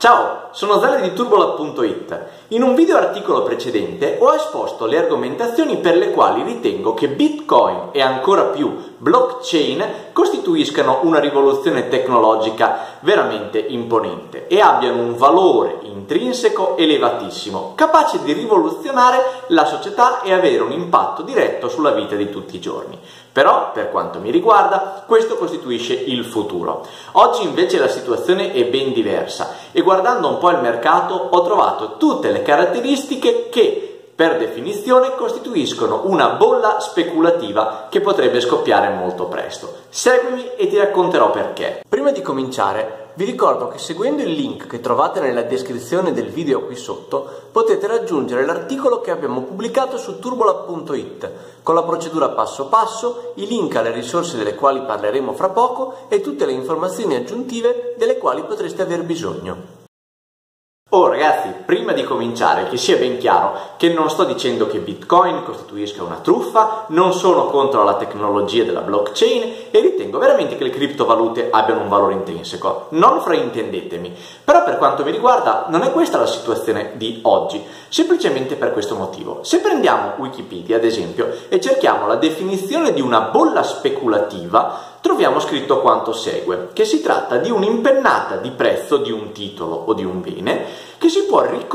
Ciao, sono Zane di Turbolab.it. In un video articolo precedente ho esposto le argomentazioni per le quali ritengo che Bitcoin e ancora più blockchain costituiscano una rivoluzione tecnologica veramente imponente e abbiano un valore intrinseco elevatissimo, capace di rivoluzionare la società e avere un impatto diretto sulla vita di tutti i giorni. Però, per quanto mi riguarda, questo costituisce il futuro. Oggi invece la situazione è ben diversa e guardando un po' il mercato ho trovato tutte le caratteristiche che per definizione costituiscono una bolla speculativa che potrebbe scoppiare molto presto. Seguimi e ti racconterò perché. Prima di cominciare vi ricordo che seguendo il link che trovate nella descrizione del video qui sotto potete raggiungere l'articolo che abbiamo pubblicato su Turbolab.it con la procedura passo passo, i link alle risorse delle quali parleremo fra poco e tutte le informazioni aggiuntive delle quali potreste aver bisogno. Oh ragazzi, prima di cominciare, che sia ben chiaro che non sto dicendo che Bitcoin costituisca una truffa, non sono contro la tecnologia della blockchain e ritengo veramente che le criptovalute abbiano un valore intrinseco. Non fraintendetemi, però per quanto mi riguarda non è questa la situazione di oggi, semplicemente per questo motivo. Se prendiamo Wikipedia ad esempio e cerchiamo la definizione di una bolla speculativa, troviamo scritto quanto segue, che si tratta di un'impennata di prezzo di un titolo o di un bene che si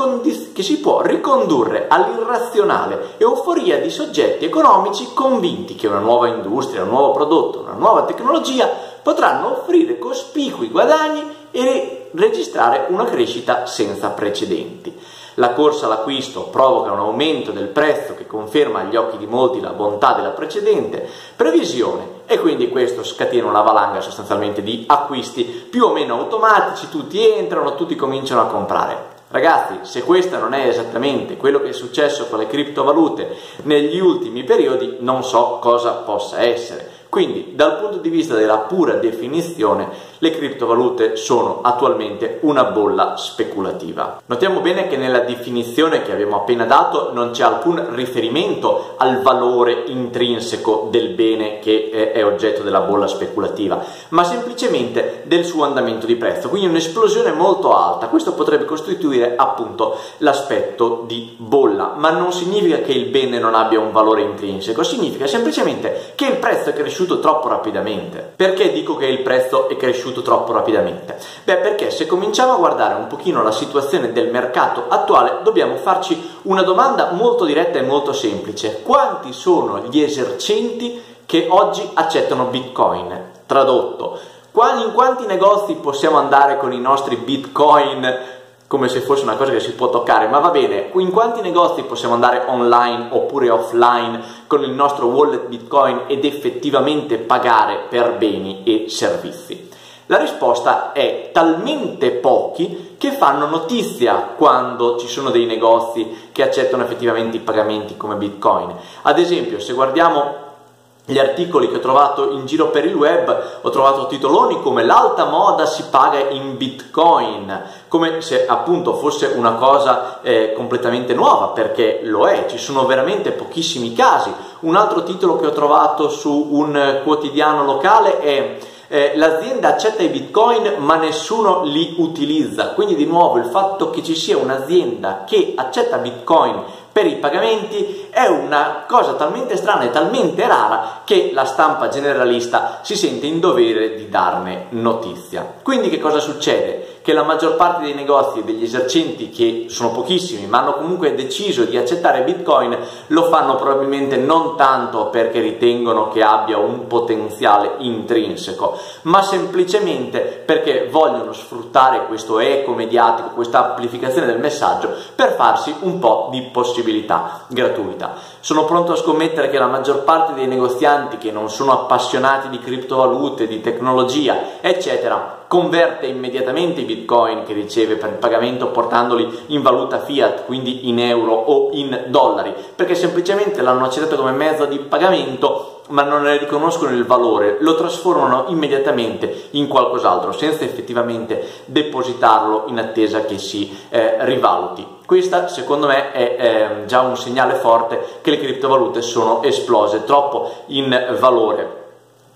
può ricondurre all'irrazionale euforia di soggetti economici convinti che una nuova industria, un nuovo prodotto, una nuova tecnologia potranno offrire cospicui guadagni e registrare una crescita senza precedenti. La corsa all'acquisto provoca un aumento del prezzo che conferma agli occhi di molti la bontà della precedente previsione e quindi questo scatena una valanga sostanzialmente di acquisti più o meno automatici, tutti entrano, tutti cominciano a comprare. Ragazzi, se questo non è esattamente quello che è successo con le criptovalute negli ultimi periodi, non so cosa possa essere. Quindi, dal punto di vista della pura definizione, le criptovalute sono attualmente una bolla speculativa. Notiamo bene che nella definizione che abbiamo appena dato non c'è alcun riferimento al valore intrinseco del bene che è oggetto della bolla speculativa, ma semplicemente del suo andamento di prezzo, quindi un'esplosione molto alta. Questo potrebbe costituire appunto l'aspetto di bolla, ma non significa che il bene non abbia un valore intrinseco, significa semplicemente che il prezzo è cresciuto troppo rapidamente. Perché dico che il prezzo è cresciuto troppo rapidamente? Perché se cominciamo a guardare un pochino la situazione del mercato attuale dobbiamo farci una domanda molto diretta e molto semplice: quanti sono gli esercenti che oggi accettano Bitcoin? Tradotto, in quanti negozi possiamo andare con i nostri Bitcoin come se fosse una cosa che si può toccare, ma va bene, in quanti negozi possiamo andare online oppure offline con il nostro wallet Bitcoin ed effettivamente pagare per beni e servizi? La risposta è talmente pochi che fanno notizia quando ci sono dei negozi che accettano effettivamente i pagamenti come Bitcoin. Ad esempio, se guardiamo gli articoli che ho trovato in giro per il web, ho trovato titoloni come l'alta moda si paga in Bitcoin, come se appunto fosse una cosa completamente nuova, perché lo è, ci sono veramente pochissimi casi. Un altro titolo che ho trovato su un quotidiano locale è l'azienda accetta i Bitcoin ma nessuno li utilizza, quindi di nuovo il fatto che ci sia un'azienda che accetta Bitcoin per i pagamenti è una cosa talmente strana e talmente rara che la stampa generalista si sente in dovere di darne notizia. Quindi che cosa succede? Che la maggior parte dei negozi e degli esercenti, che sono pochissimi ma hanno comunque deciso di accettare Bitcoin, lo fanno probabilmente non tanto perché ritengono che abbia un potenziale intrinseco, ma semplicemente perché vogliono sfruttare questo eco mediatico, questa amplificazione del messaggio per farsi un po' di possibilità gratuita. Sono pronto a scommettere che la maggior parte dei negozianti che non sono appassionati di criptovalute, di tecnologia, eccetera, converte immediatamente i Bitcoin che riceve per il pagamento portandoli in valuta fiat, quindi in euro o in dollari, perché semplicemente l'hanno accettato come mezzo di pagamento ma non ne riconoscono il valore, lo trasformano immediatamente in qualcos'altro senza effettivamente depositarlo in attesa che si rivaluti. Questa secondo me è già un segnale forte che le criptovalute sono esplose troppo in valore.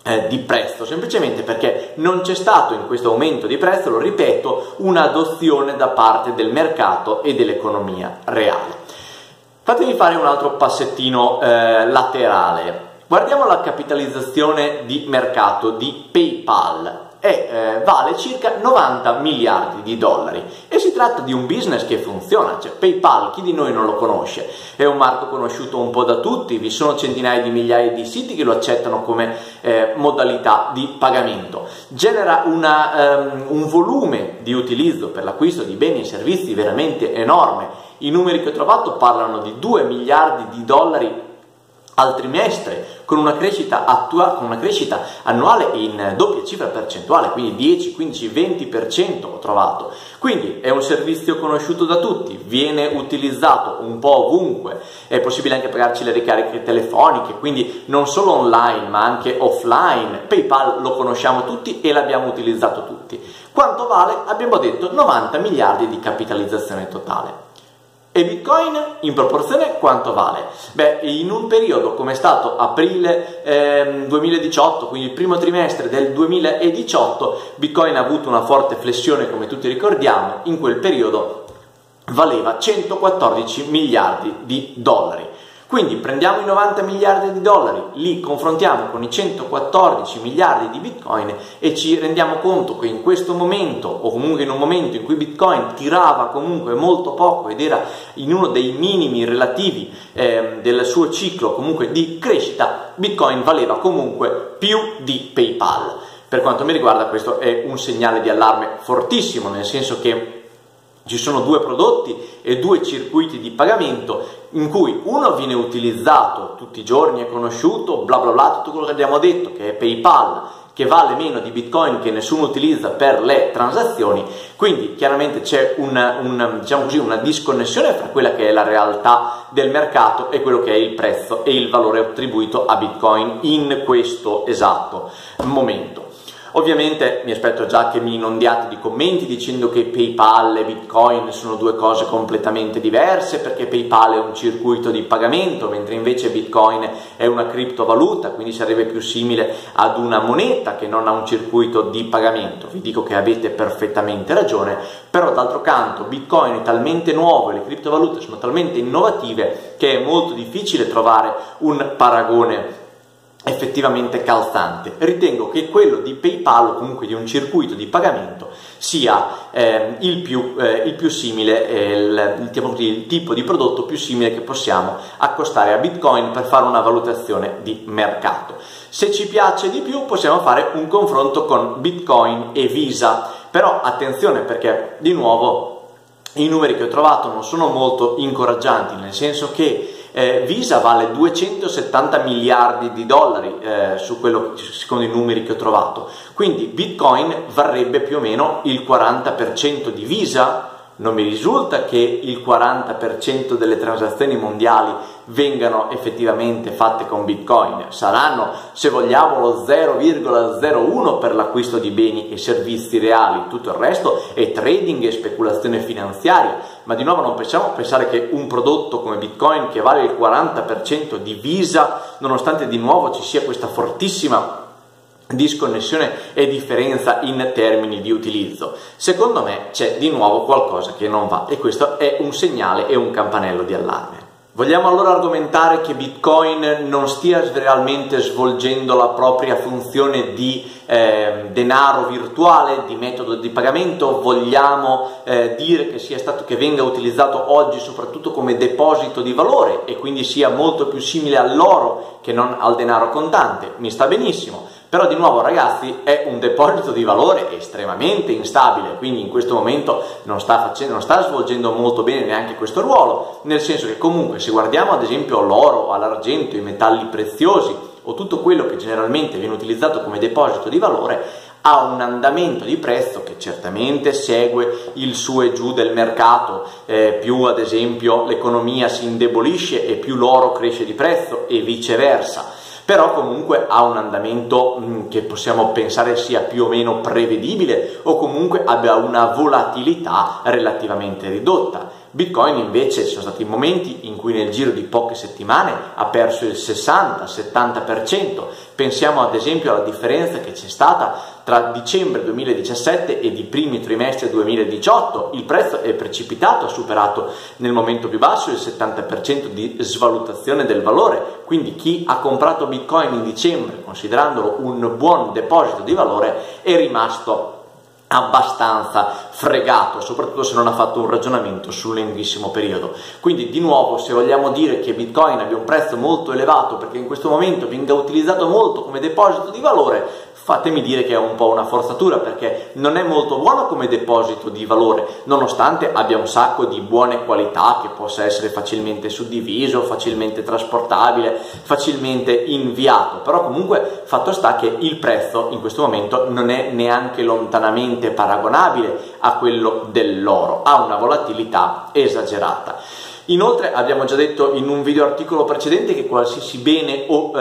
di prezzo, semplicemente perché non c'è stato in questo aumento di prezzo, lo ripeto, un'adozione da parte del mercato e dell'economia reale. Fatemi fare un altro passettino laterale. Guardiamo la capitalizzazione di mercato di PayPal. Vale circa 90 miliardi di dollari e si tratta di un business che funziona. Cioè, PayPal, chi di noi non lo conosce? È un marchio conosciuto un po' da tutti, vi sono centinaia di migliaia di siti che lo accettano come modalità di pagamento, genera un volume di utilizzo per l'acquisto di beni e servizi veramente enorme. I numeri che ho trovato parlano di 2 miliardi di dollari al trimestre, con una crescita annuale in doppia cifra percentuale, quindi 10, 15, 20% ho trovato. Quindi è un servizio conosciuto da tutti, viene utilizzato un po' ovunque, è possibile anche pagarci le ricariche telefoniche, quindi non solo online ma anche offline. PayPal lo conosciamo tutti e l'abbiamo utilizzato tutti. Quanto vale? Abbiamo detto 90 miliardi di capitalizzazione totale. E Bitcoin in proporzione quanto vale? Beh, in un periodo come è stato aprile 2018, quindi il primo trimestre del 2018, Bitcoin ha avuto una forte flessione, come tutti ricordiamo. In quel periodo valeva 114 miliardi di dollari. Quindi prendiamo i 90 miliardi di dollari, li confrontiamo con i 114 miliardi di Bitcoin e ci rendiamo conto che in questo momento, o comunque in un momento in cui Bitcoin tirava comunque molto poco ed era in uno dei minimi relativi del suo ciclo comunque di crescita, Bitcoin valeva comunque più di PayPal. Per quanto mi riguarda questo è un segnale di allarme fortissimo, nel senso che ci sono due prodotti e due circuiti di pagamento in cui uno viene utilizzato tutti i giorni, è conosciuto, bla bla bla, tutto quello che abbiamo detto, che è PayPal, che vale meno di Bitcoin, che nessuno utilizza per le transazioni. Quindi chiaramente c'è diciamo così, una disconnessione fra quella che è la realtà del mercato e quello che è il prezzo e il valore attribuito a Bitcoin in questo esatto momento. Ovviamente mi aspetto già che mi inondiate di commenti dicendo che PayPal e Bitcoin sono due cose completamente diverse, perché PayPal è un circuito di pagamento, mentre invece Bitcoin è una criptovaluta, quindi sarebbe più simile ad una moneta che non a un circuito di pagamento. Vi dico che avete perfettamente ragione, però d'altro canto Bitcoin è talmente nuovo e le criptovalute sono talmente innovative che è molto difficile trovare un paragone effettivamente calzante. Ritengo che quello di PayPal, o comunque di un circuito di pagamento, sia il più simile, il tipo di prodotto più simile che possiamo accostare a Bitcoin per fare una valutazione di mercato. Se ci piace di più possiamo fare un confronto con Bitcoin e Visa, però attenzione, perché di nuovo i numeri che ho trovato non sono molto incoraggianti, nel senso che Visa vale 270 miliardi di dollari secondo i numeri che ho trovato, quindi Bitcoin varrebbe più o meno il 40% di Visa. Non mi risulta che il 40% delle transazioni mondiali vengano effettivamente fatte con Bitcoin. Saranno, se vogliamo, lo 0,01 per l'acquisto di beni e servizi reali. Tutto il resto è trading e speculazione finanziaria. Ma di nuovo non possiamo pensare che un prodotto come Bitcoin, che vale il 40% di Visa, nonostante di nuovo ci sia questa fortissima disconnessione e differenza in termini di utilizzo. Secondo me c'è di nuovo qualcosa che non va, e questo è un segnale e un campanello di allarme. Vogliamo allora argomentare che Bitcoin non stia realmente svolgendo la propria funzione di denaro virtuale, di metodo di pagamento? Vogliamo dire che venga utilizzato oggi soprattutto come deposito di valore e quindi sia molto più simile all'oro che non al denaro contante? Mi sta benissimo. Però di nuovo, ragazzi, è un deposito di valore estremamente instabile, quindi in questo momento non sta svolgendo molto bene neanche questo ruolo, nel senso che comunque se guardiamo ad esempio l'oro, l'argento, i metalli preziosi o tutto quello che generalmente viene utilizzato come deposito di valore, ha un andamento di prezzo che certamente segue il su e giù del mercato, più ad esempio l'economia si indebolisce e più l'oro cresce di prezzo e viceversa. però comunque ha un andamento che possiamo pensare sia più o meno prevedibile o comunque abbia una volatilità relativamente ridotta. Bitcoin invece sono stati momenti in cui nel giro di poche settimane ha perso il 60-70%. Pensiamo ad esempio alla differenza che c'è stata tra dicembre 2017 ed i primi trimestri 2018. Il prezzo è precipitato, ha superato nel momento più basso il 70% di svalutazione del valore, quindi chi ha comprato Bitcoin in dicembre considerandolo un buon deposito di valore è rimasto abbastanza fregato, soprattutto se non ha fatto un ragionamento sul lunghissimo periodo. Quindi di nuovo, se vogliamo dire che Bitcoin abbia un prezzo molto elevato perché in questo momento venga utilizzato molto come deposito di valore, fatemi dire che è un po' una forzatura, perché non è molto buono come deposito di valore, nonostante abbia un sacco di buone qualità, che possa essere facilmente suddiviso, facilmente trasportabile, facilmente inviato. Però comunque fatto sta che il prezzo in questo momento non è neanche lontanamente paragonabile a quello dell'oro, ha una volatilità esagerata. Inoltre abbiamo già detto in un video articolo precedente che qualsiasi bene o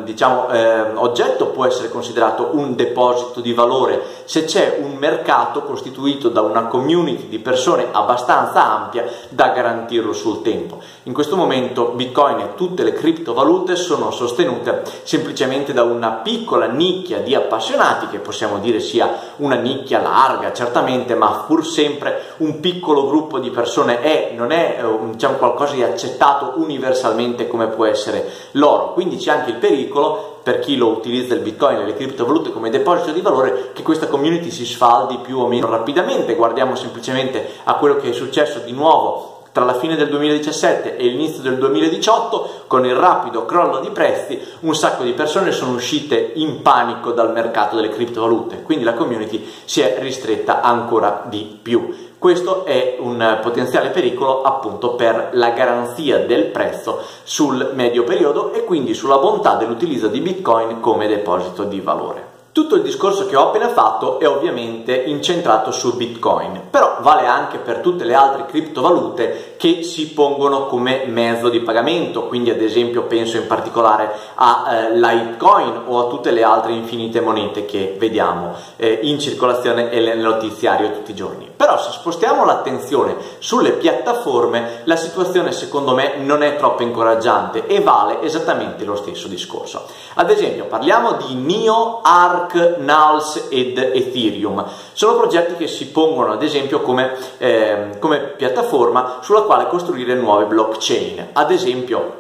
oggetto può essere considerato un deposito di valore se c'è un mercato costituito da una community di persone abbastanza ampia da garantirlo sul tempo. In questo momento Bitcoin e tutte le criptovalute sono sostenute semplicemente da una piccola nicchia di appassionati, che possiamo dire sia una nicchia larga certamente, ma pur sempre un piccolo gruppo di persone, non è qualcosa di accettato universalmente come può essere l'oro. Quindi c'è anche il pericolo, per chi lo utilizza il Bitcoin e le criptovalute come deposito di valore, che questa community si sfaldi più o meno rapidamente. Guardiamo semplicemente a quello che è successo di nuovo tra la fine del 2017 e l'inizio del 2018, con il rapido crollo di prezzi. Un sacco di persone sono uscite in panico dal mercato delle criptovalute, quindi la community si è ristretta ancora di più. Questo è un potenziale pericolo appunto per la garanzia del prezzo sul medio periodo e quindi sulla bontà dell'utilizzo di Bitcoin come deposito di valore. Tutto il discorso che ho appena fatto è ovviamente incentrato su Bitcoin, però vale anche per tutte le altre criptovalute che si pongono come mezzo di pagamento, quindi ad esempio penso in particolare a Litecoin o a tutte le altre infinite monete che vediamo in circolazione e nel notiziario tutti i giorni. Però se spostiamo l'attenzione sulle piattaforme, la situazione secondo me non è troppo incoraggiante e vale esattamente lo stesso discorso. Ad esempio parliamo di NIO, ARK, NALS ed Ethereum. Sono progetti che si pongono ad esempio come piattaforma sulla quale costruire nuove blockchain. Ad esempio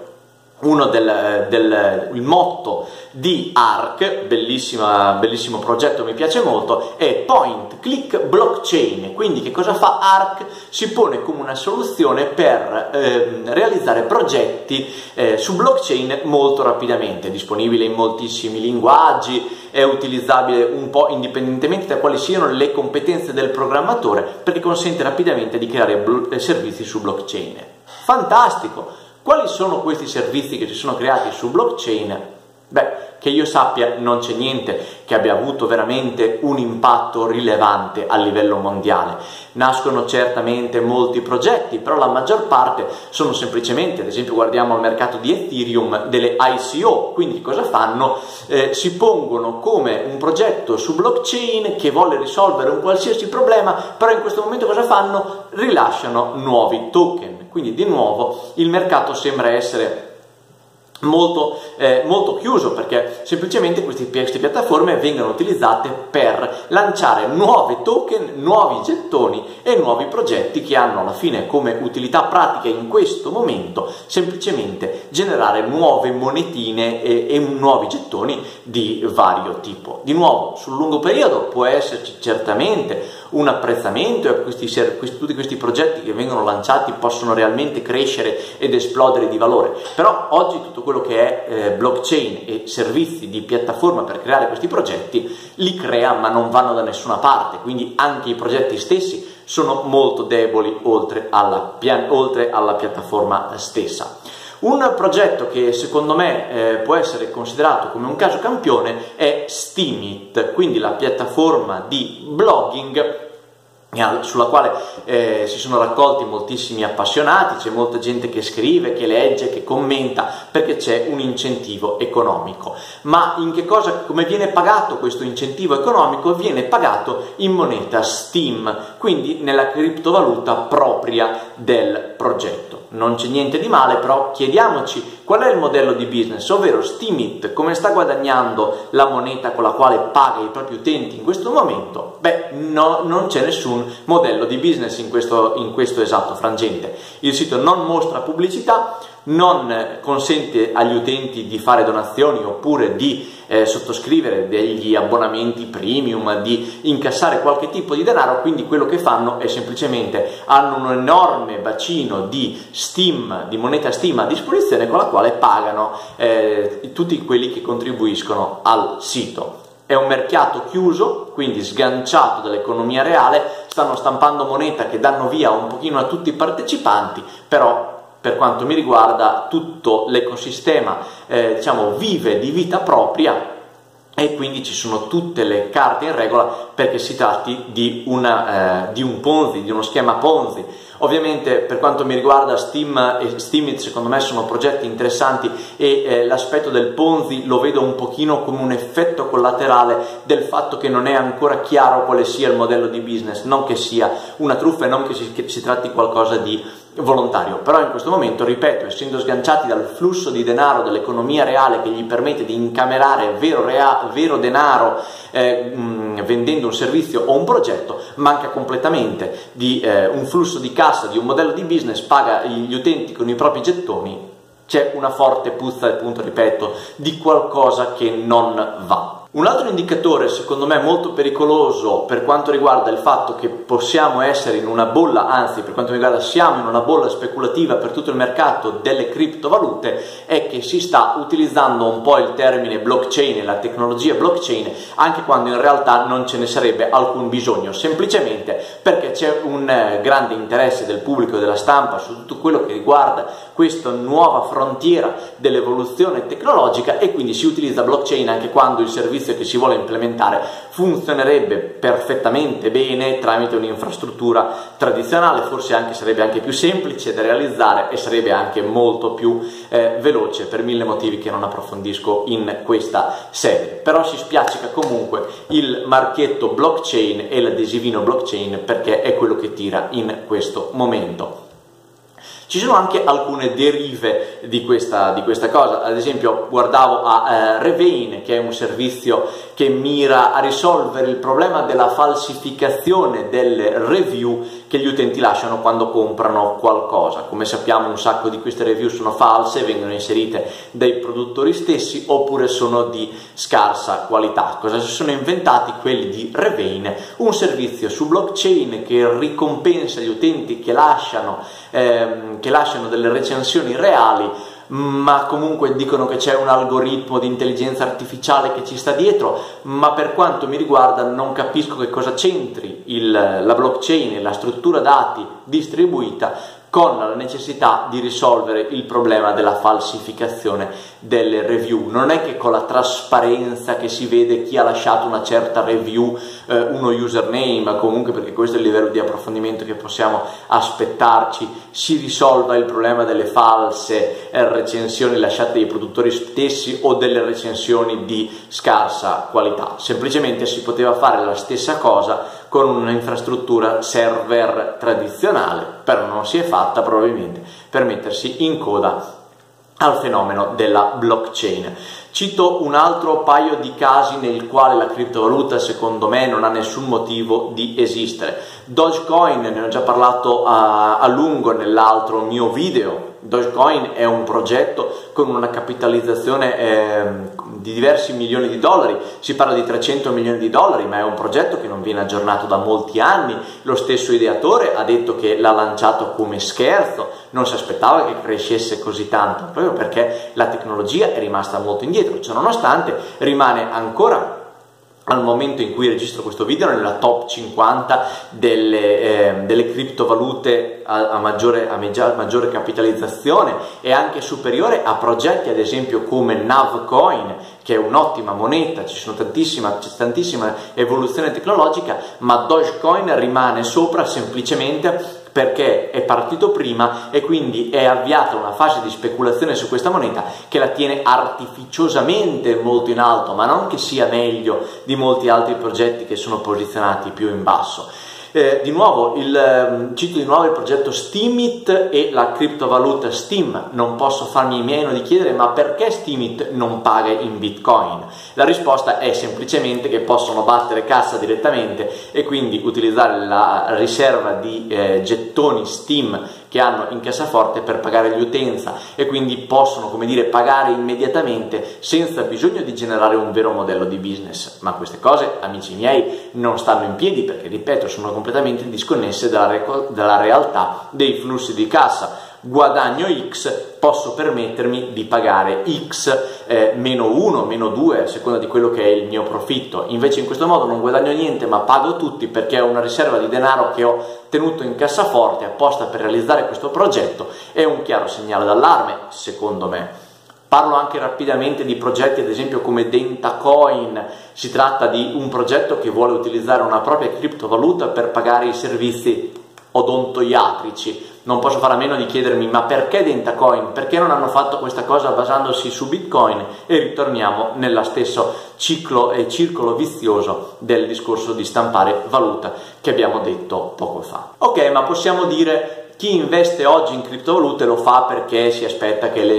il motto di ARK, bellissimo progetto, mi piace molto, è Point Click Blockchain. Quindi che cosa fa ARK? Si pone come una soluzione per realizzare progetti su blockchain molto rapidamente, è disponibile in moltissimi linguaggi, è utilizzabile un po' indipendentemente da quali siano le competenze del programmatore, perché consente rapidamente di creare servizi su blockchain. Fantastico! Quali sono questi servizi che si sono creati su blockchain? Beh, che io sappia non c'è niente che abbia avuto veramente un impatto rilevante a livello mondiale. Nascono certamente molti progetti, però la maggior parte sono semplicemente, ad esempio guardiamo al mercato di Ethereum, delle ICO. Quindi cosa fanno? Si pongono come un progetto su blockchain che vuole risolvere un qualsiasi problema, però in questo momento cosa fanno? Rilasciano nuovi token. Quindi di nuovo il mercato sembra essere molto chiuso, perché semplicemente queste piattaforme vengono utilizzate per lanciare nuovi token, nuovi gettoni e nuovi progetti che hanno alla fine come utilità pratica in questo momento semplicemente generare nuove monetine e nuovi gettoni di vario tipo. Di nuovo, sul lungo periodo può esserci certamente un apprezzamento e tutti questi progetti che vengono lanciati possono realmente crescere ed esplodere di valore, però oggi tutto quello che è blockchain e servizi di piattaforma per creare questi progetti li crea ma non vanno da nessuna parte, quindi anche i progetti stessi sono molto deboli oltre alla piattaforma stessa. Un progetto che secondo me può essere considerato come un caso campione è Steemit, quindi la piattaforma di blogging sulla quale si sono raccolti moltissimi appassionati, c'è molta gente che scrive, che legge, che commenta, perché c'è un incentivo economico. Ma in che cosa, come viene pagato questo incentivo economico? Viene pagato in moneta Steem, quindi nella criptovaluta propria del progetto. Non c'è niente di male, però chiediamoci qual è il modello di business, ovvero Steemit come sta guadagnando la moneta con la quale paga i propri utenti in questo momento? Beh, no, non c'è nessun modello di business in questo esatto frangente. Il sito non mostra pubblicità, non consente agli utenti di fare donazioni oppure di sottoscrivere degli abbonamenti premium, di incassare qualche tipo di denaro, quindi quello che fanno è semplicemente hanno un enorme bacino di Steem, di moneta Steem a disposizione, con la quale pagano tutti quelli che contribuiscono al sito. È un mercato chiuso, quindi sganciato dall'economia reale, stanno stampando moneta che danno via un pochino a tutti i partecipanti, però per quanto mi riguarda tutto l'ecosistema vive di vita propria e quindi ci sono tutte le carte in regola perché si tratti di un Ponzi, di uno schema Ponzi. Ovviamente per quanto mi riguarda Steem e Steemit secondo me sono progetti interessanti e l'aspetto del Ponzi lo vedo un pochino come un effetto collaterale del fatto che non è ancora chiaro quale sia il modello di business, non che sia una truffa e non che si tratti di qualcosa di volontario, però in questo momento, ripeto, essendo sganciati dal flusso di denaro dell'economia reale che gli permette di incamerare vero denaro vendendo un servizio o un progetto, manca completamente di un flusso di cassa, di un modello di business, paga gli utenti con i propri gettoni, c'è una forte puzza, appunto, ripeto, di qualcosa che non va. Un altro indicatore secondo me molto pericoloso per quanto riguarda il fatto che possiamo essere in una bolla, anzi per quanto mi riguarda siamo in una bolla speculativa per tutto il mercato delle criptovalute, è che si sta utilizzando un po' il termine blockchain e la tecnologia blockchain anche quando in realtà non ce ne sarebbe alcun bisogno, semplicemente perché c'è un grande interesse del pubblico e della stampa su tutto quello che riguarda questa nuova frontiera dell'evoluzione tecnologica e quindi si utilizza blockchain anche quando il servizio che si vuole implementare funzionerebbe perfettamente bene tramite un'infrastruttura tradizionale, forse sarebbe anche più semplice da realizzare e sarebbe anche molto più veloce per mille motivi che non approfondisco in questa serie. Però si spiaccica comunque il marchietto blockchain e l'adesivino blockchain perché è quello che tira in questo momento. Ci sono anche alcune derive di questa cosa, ad esempio guardavo a Revein, che è un servizio che mira a risolvere il problema della falsificazione delle review che gli utenti lasciano quando comprano qualcosa. Come sappiamo un sacco di queste review sono false, vengono inserite dai produttori stessi oppure sono di scarsa qualità. Cosa si sono inventati quelli di Revein? Un servizio su blockchain che ricompensa gli utenti che lasciano delle recensioni reali, ma comunque dicono che c'è un algoritmo di intelligenza artificiale che ci sta dietro, ma per quanto mi riguarda non capisco che cosa c'entri la blockchain e la struttura dati distribuita con la necessità di risolvere il problema della falsificazione delle review. Non è che con la trasparenza che si vede chi ha lasciato una certa review, uno username, comunque perché questo è il livello di approfondimento che possiamo aspettarci, si risolva il problema delle false recensioni lasciate dai produttori stessi o delle recensioni di scarsa qualità. Semplicemente si poteva fare la stessa cosa con un'infrastruttura server tradizionale, però non si è fatta probabilmente per mettersi in coda al fenomeno della blockchain. Cito un altro paio di casi nel quale la criptovaluta secondo me non ha nessun motivo di esistere. Dogecoin, ne ho già parlato a lungo nell'altro mio video. Dogecoin è un progetto con una capitalizzazione di diversi milioni di dollari, si parla di 300 milioni di dollari, ma è un progetto che non viene aggiornato da molti anni. Lo stesso ideatore ha detto che l'ha lanciato come scherzo, non si aspettava che crescesse così tanto, proprio perché la tecnologia è rimasta molto indietro. Ciononostante rimane ancora al momento in cui registro questo video nella top 50 delle criptovalute a maggiore capitalizzazione, e anche superiore a progetti ad esempio come Navcoin, che è un'ottima moneta. C'è tantissima evoluzione tecnologica, ma Dogecoin rimane sopra semplicemente perché è partito prima e quindi è avviata una fase di speculazione su questa moneta che la tiene artificiosamente molto in alto, ma non che sia meglio di molti altri progetti che sono posizionati più in basso. Cito di nuovo il progetto Steemit e la criptovaluta Steem. Non posso farmi meno di chiedere: ma perché Steemit non paga in Bitcoin? La risposta è semplicemente che possono battere cassa direttamente e quindi utilizzare la riserva di gettoni Steem che hanno in cassaforte per pagare gli utenza, e quindi possono, come dire, pagare immediatamente senza bisogno di generare un vero modello di business. Ma queste cose, amici miei, non stanno in piedi perché, ripeto, sono completamente disconnesse dalla realtà dei flussi di cassa. Guadagno X, posso permettermi di pagare X meno 1, meno 2 a seconda di quello che è il mio profitto. Invece in questo modo non guadagno niente, ma pago tutti perché ho una riserva di denaro che ho tenuto in cassaforte apposta per realizzare questo progetto. È un chiaro segnale d'allarme, secondo me. Parlo anche rapidamente di progetti ad esempio come Dentacoin. Si tratta di un progetto che vuole utilizzare una propria criptovaluta per pagare i servizi odontoiatrici. Non posso fare a meno di chiedermi: ma perché Dentacoin? Perché non hanno fatto questa cosa basandosi su Bitcoin? E ritorniamo nello stesso ciclo e circolo vizioso del discorso di stampare valuta che abbiamo detto poco fa. Ok, ma possiamo dire: chi investe oggi in criptovalute lo fa perché si aspetta che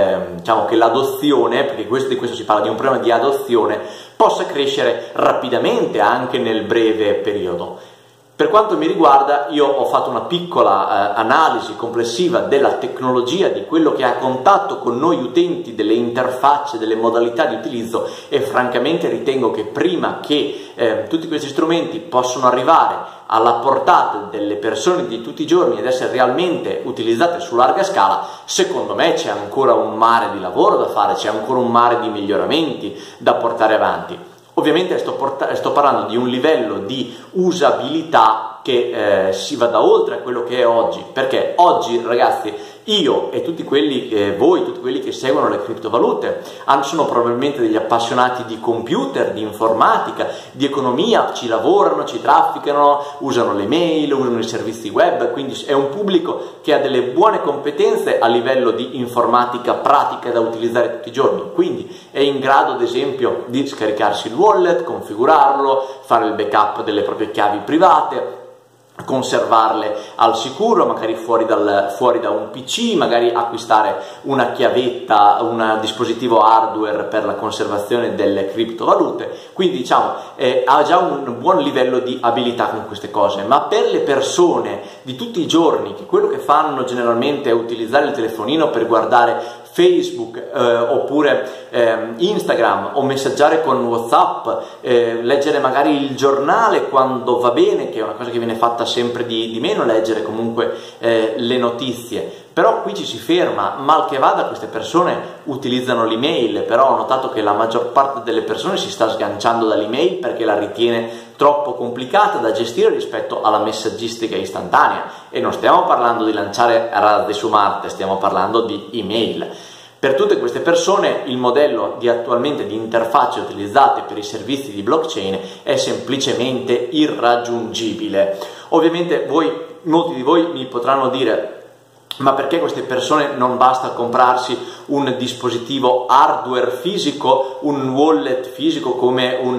che l'adozione, perché di questo si parla, di un problema di adozione, possa crescere rapidamente anche nel breve periodo. Per quanto mi riguarda, io ho fatto una piccola analisi complessiva della tecnologia, di quello che ha a contatto con noi utenti, delle interfacce, delle modalità di utilizzo, e francamente ritengo che prima che tutti questi strumenti possano arrivare alla portata delle persone di tutti i giorni ed essere realmente utilizzate su larga scala, secondo me c'è ancora un mare di lavoro da fare, c'è ancora un mare di miglioramenti da portare avanti. Ovviamente sto parlando di un livello di usabilità che si vada oltre a quello che è oggi, perché oggi, ragazzi, io e tutti quelli che seguono le criptovalute sono probabilmente degli appassionati di computer, di informatica, di economia, ci lavorano, ci trafficano, usano le mail, usano i servizi web, quindi è un pubblico che ha delle buone competenze a livello di informatica pratica da utilizzare tutti i giorni, quindi è in grado ad esempio di scaricarsi il wallet, configurarlo, fare il backup delle proprie chiavi private, conservarle al sicuro, magari fuori da un PC, magari acquistare una chiavetta, un dispositivo hardware per la conservazione delle criptovalute. Quindi diciamo ha già un buon livello di abilità con queste cose. Ma per le persone di tutti i giorni, che quello che fanno generalmente è utilizzare il telefonino per guardare Facebook oppure Instagram, o messaggiare con WhatsApp, leggere magari il giornale quando va bene, che è una cosa che viene fatta sempre di meno, leggere comunque le notizie. Però qui ci si ferma, mal che vada queste persone utilizzano l'email, però ho notato che la maggior parte delle persone si sta sganciando dall'email perché la ritiene troppo complicata da gestire rispetto alla messaggistica istantanea, e non stiamo parlando di lanciare razzi su Marte, stiamo parlando di email. Per tutte queste persone il modello attualmente di interfacce utilizzate per i servizi di blockchain è semplicemente irraggiungibile. Ovviamente molti di voi mi potranno dire: ma perché queste persone non basta comprarsi un dispositivo hardware fisico, un wallet fisico come un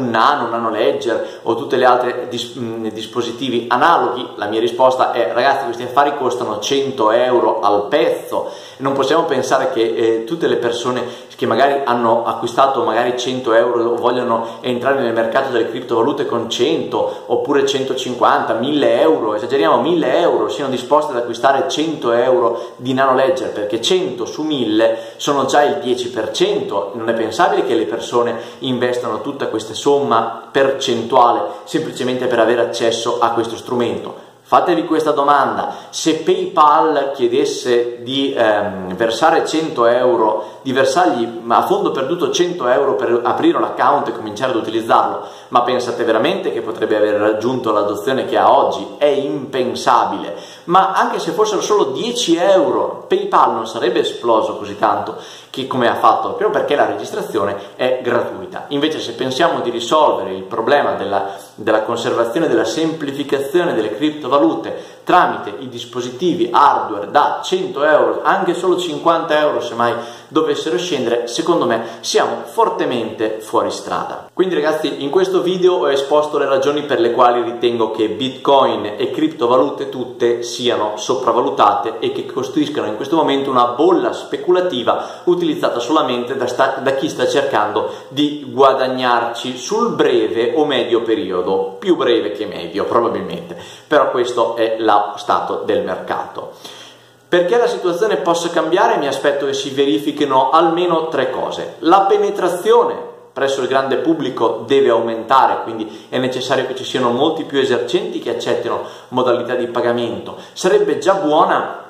Nano Ledger o tutti gli altri dispositivi analoghi? La mia risposta è: ragazzi, questi affari costano 100 euro al pezzo. Non possiamo pensare che tutte le persone che magari hanno acquistato magari 100 euro o vogliono entrare nel mercato delle criptovalute con 100 oppure 150, 1000 euro, esageriamo, 1000 euro, siano disposte ad acquistare 100 euro di Nano Ledger, perché 100 su 1000 sono già il 10%. Non è pensabile che le persone investano tutta questa somma percentuale semplicemente per avere accesso a questo strumento. Fatevi questa domanda: se PayPal chiedesse di versare 100 euro, di versargli a fondo perduto 100 euro per aprire un account e cominciare ad utilizzarlo, ma pensate veramente che potrebbe aver raggiunto l'adozione che ha oggi? È impensabile. Ma anche se fossero solo 10 euro, PayPal non sarebbe esploso così tanto che come ha fatto, proprio perché la registrazione è gratuita. Invece, se pensiamo di risolvere il problema della conservazione, della semplificazione delle criptovalute tramite i dispositivi hardware da 100 euro, anche solo 50 euro se mai dovessero scendere, secondo me siamo fortemente fuori strada. Quindi ragazzi, in questo video ho esposto le ragioni per le quali ritengo che Bitcoin e criptovalute tutte siano sopravvalutate e che costituiscano in questo momento una bolla speculativa utilizzata solamente da chi sta cercando di guadagnarci sul breve o medio periodo, più breve che medio probabilmente, però questo è lo stato del mercato. Perché la situazione possa cambiare, mi aspetto che si verifichino almeno 3 cose. La penetrazione presso il grande pubblico deve aumentare, quindi è necessario che ci siano molti più esercenti che accettino modalità di pagamento. Sarebbe già buona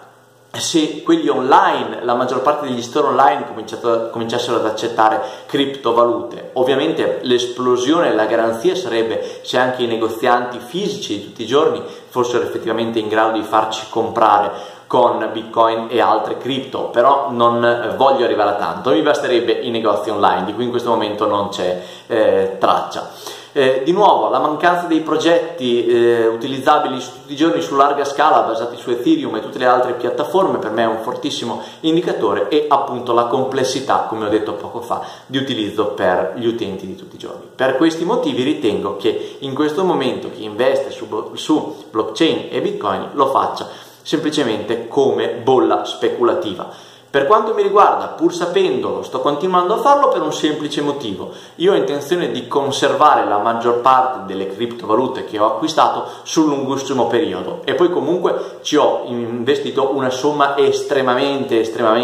se quelli online, la maggior parte degli store online cominciassero ad accettare criptovalute. Ovviamente l'esplosione e la garanzia sarebbe se anche i negozianti fisici di tutti i giorni fossero effettivamente in grado di farci comprare con Bitcoin e altre cripto, però non voglio arrivare a tanto, mi basterebbe i negozi online, di cui in questo momento non c'è traccia. Di nuovo, la mancanza dei progetti utilizzabili tutti i giorni su larga scala basati su Ethereum e tutte le altre piattaforme per me è un fortissimo indicatore, e appunto la complessità, come ho detto poco fa, di utilizzo per gli utenti di tutti i giorni. Per questi motivi ritengo che in questo momento chi investe su blockchain e Bitcoin lo faccia semplicemente come bolla speculativa. Per quanto mi riguarda, pur sapendolo, sto continuando a farlo per un semplice motivo: io ho intenzione di conservare la maggior parte delle criptovalute che ho acquistato sul lunghissimo periodo, e poi comunque ci ho investito una somma estremamente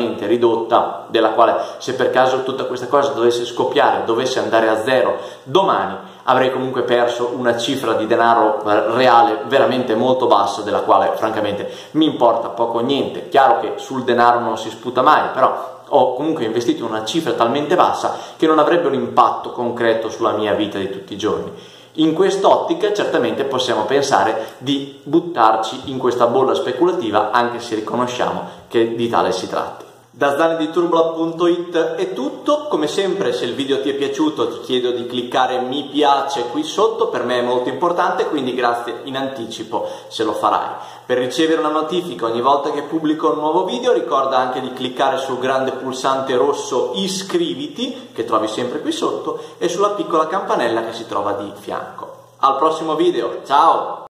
ridotta, della quale, se per caso tutta questa cosa dovesse scoppiare, dovesse andare a zero domani, avrei comunque perso una cifra di denaro reale veramente molto bassa, della quale francamente mi importa poco o niente. Chiaro che sul denaro non si sputa mai, però ho comunque investito una cifra talmente bassa che non avrebbe un impatto concreto sulla mia vita di tutti i giorni. In quest'ottica certamente possiamo pensare di buttarci in questa bolla speculativa, anche se riconosciamo che di tale si tratti. Da Zani di Turbola.it è tutto. Come sempre, se il video ti è piaciuto ti chiedo di cliccare mi piace qui sotto, per me è molto importante, quindi grazie in anticipo se lo farai. Per ricevere una notifica ogni volta che pubblico un nuovo video, ricorda anche di cliccare sul grande pulsante rosso iscriviti, che trovi sempre qui sotto, e sulla piccola campanella che si trova di fianco. Al prossimo video, ciao!